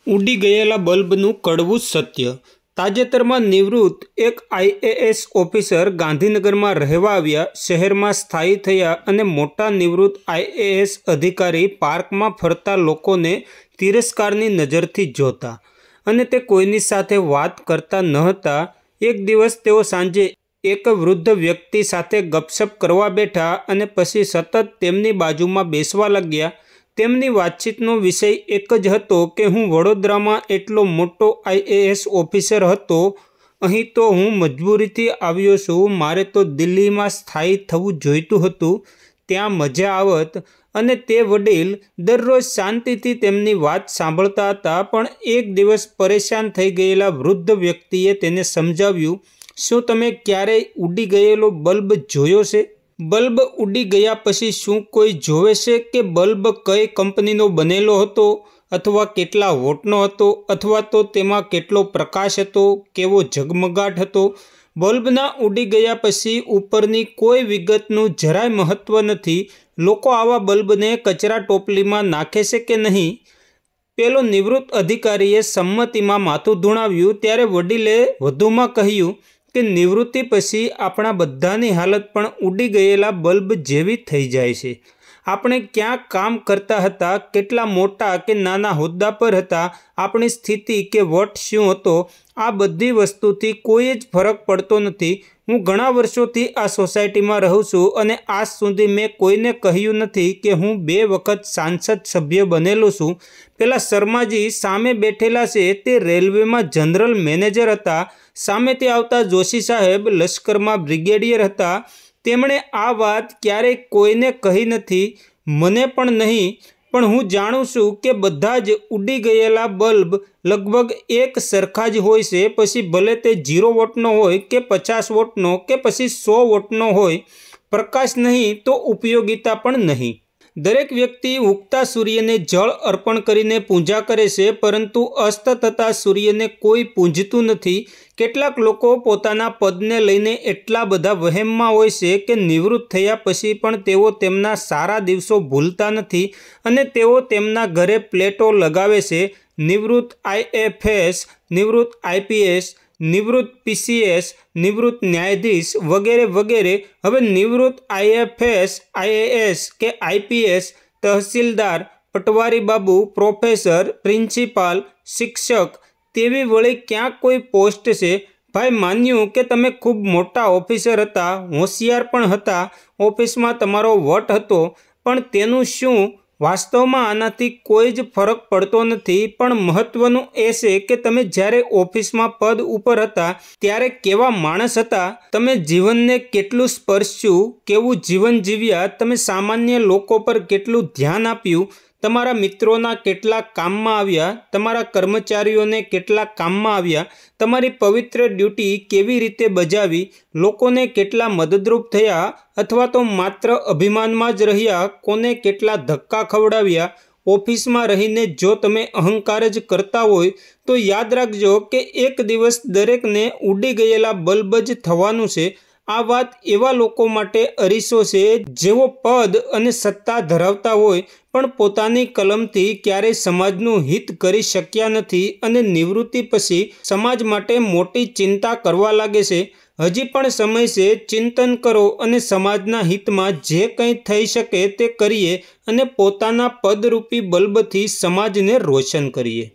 ઉડી ગયેલા બલ્બનું કડવું સત્ય। તાજેતરમાં નિવૃત્ત એક આઈએએસ ઓફિસર ગાંધીનગરમાં રહેવા આવ્યા, શહેરમાં સ્થાયી થયા અને મોટા નિવૃત્ત આઈએએસ અધિકારી પાર્કમાં ફરતા લોકોને તિરસ્કારની નજરથી જોતા અને તે કોઈની સાથે વાત કરતા ન હતા। એક દિવસ તેઓ સાંજે એક વૃદ્ધ વ્યક્તિ સાથે ગપશપ કરવા બેઠા અને પછી સતત તેમની બાજુમાં બેસવા લાગ્યા। તેમની વાતચીતનો વિષય એક જ હતો કે હું વડોદરામાં એટલો મોટો આઈએએસ ઓફિસર હતો, અહીં તો હું મજબૂરીથી આવ્યો છું, મારે તો દિલ્હીમાં સ્થાયી થવું જોઈતું હતું, ત્યાં મજા આવત। અને તે વડીલ દરરોજ શાંતિથી તેમની વાત સાંભળતા હતા, પણ એક દિવસ પરેશાન થઈ ગયેલા વૃદ્ધ વ્યક્તિએ તેને સમજાવ્યું, શું તમે ક્યારેય ઉડી ગયેલો બલ્બ જોયો છે? બલ્બ ઉડી ગયા પછી શું કોઈ જોવે છે કે બલ્બ કઈ કંપનીનો બનેલો હતો, અથવા કેટલા વોટનો હતો, અથવા તો તેમાં કેટલો પ્રકાશ હતો, કેવો ઝગમગાટ હતો? બલ્બના ઉડી ગયા પછી ઉપરની કોઈ વિગતનું જરાય મહત્વ નથી। લોકો આવા બલ્બને કચરા ટોપલીમાં નાખે છે કે નહીં? પેલો નિવૃત્ત અધિકારીએ સંમતિમાં માથું ધુણાવ્યું। ત્યારે વડીલે વધુમાં કહ્યું કે નિવૃત્તિ પછી આપણા બધાની હાલત પણ ઉડી ગયેલા બલ્બ જેવી થઈ જાય છે। આપણે ક્યાં કામ કરતા હતા, કેટલા મોટા કે નાના હોદ્દા પર હતા, આપણી સ્થિતિ કે વટ શું હતો, આ બધી વસ્તુથી કોઈ જ ફરક પડતો નથી। હું ઘણા વર્ષોથી આ સોસાયટીમાં રહું છું અને આજ સુધી મેં કોઈને કહ્યું નથી કે હું 2 વખત સાંસદ સભ્ય બનેલો છું। પેલા શર્માજી સામે બેઠેલા છે તે રેલવેમાં જનરલ મેનેજર હતા, સામેથી આવતા જોશી સાહેબ લશ્કરમાં બ્રિગેડિયર હતા। તેમણે આ વાત ક્યારેય કોઈને કહી નથી, મને પણ નહીં, પણ હું જાણું છું કે બધા જ ઉડી ગયેલા બલ્બ લગભગ એક સરખા જ હોય છે, પછી ભલે તે 0 વોટનો હોય કે 50 વોટનો કે પછી 100 વોટનો હોય, પ્રકાશ નહીં તો ઉપયોગિતા પણ નહીં। દરેક વ્યક્તિ ઉગતા સૂર્યને જળ અર્પણ કરીને પૂજા કરે છે, પરંતુ અસ્ત થતા સૂર્યને કોઈ પૂજતું નથી। કેટલાક લોકો પોતાના પદને લઈને એટલા બધા વહેમમાં હોય છે કે નિવૃત્ત થયા પછી પણ તેઓ તેમના સારા દિવસો ભૂલતા નથી અને તેઓ તેમના ઘરે પ્લેટો લગાવે છે, નિવૃત્ત આઈએફએસ, નિવૃત્ત આઈપીએસ, નિવૃત્ત પીસીએસ, નિવૃત્ત ન્યાયાધીશ વગેરે વગેરે। હવે નિવૃત્ત આઈએફએસ, આઈએએસ કે આઈપીએસ, તહસીલદાર, પટવારી બાબુ, પ્રોફેસર, પ્રિન્સિપાલ, શિક્ષક તેવી વળી ક્યાં કોઈ પોસ્ટ છે? ભાઈ, માન્યું કે તમે ખૂબ મોટા ઓફિસર હતા, હોશિયાર પણ હતા, ઓફિસમાં તમારો વટ હતો, પણ તેનું શું? વાસ્તવમાં આનાથી કોઈ જ ફરક પડતો નથી, પણ મહત્વનું એ છે કે તમે જ્યારે ઓફિસમાં પદ ઉપર હતા ત્યારે કેવા માણસ હતા, તમે જીવનને કેટલું સ્પર્શ્યું, કેવું જીવન જીવ્યા, તમે સામાન્ય લોકો પર કેટલું ધ્યાન આપ્યું, તમારા મિત્રોના કેટલા કામમાં આવ્યા, તમારા કર્મચારીઓને કેટલા કામમાં આવ્યા, તમારી પવિત્ર ડ્યુટી કેવી રીતે બજાવી, લોકોને કેટલા મદદરૂપ થયા, અથવા તો માત્ર અભિમાનમાં જ રહ્યા, કોને કેટલા ધક્કા ખવડાવ્યા। ઓફિસમાં રહીને જો તમે અહંકાર જ કરતા હોય તો યાદ રાખજો કે એક દિવસ દરેકને ઉડી ગયેલા બલ્બ જ થવાનું છે। આ વાત એવા લોકો માટે અરીસો છે જેઓ પદ અને સત્તા ધરાવતા હોય પણ પોતાની કલમથી ક્યારેય સમાજનું હિત કરી શક્યા નથી અને નિવૃત્તિ પછી સમાજ માટે મોટી ચિંતા કરવા લાગે છે। હજી પણ સમય છે, ચિંતન કરો અને સમાજના હિતમાં જે કંઈ થઈ શકે તે કરીએ અને પોતાના પદરૂપી બલ્બથી સમાજને રોશન કરીએ।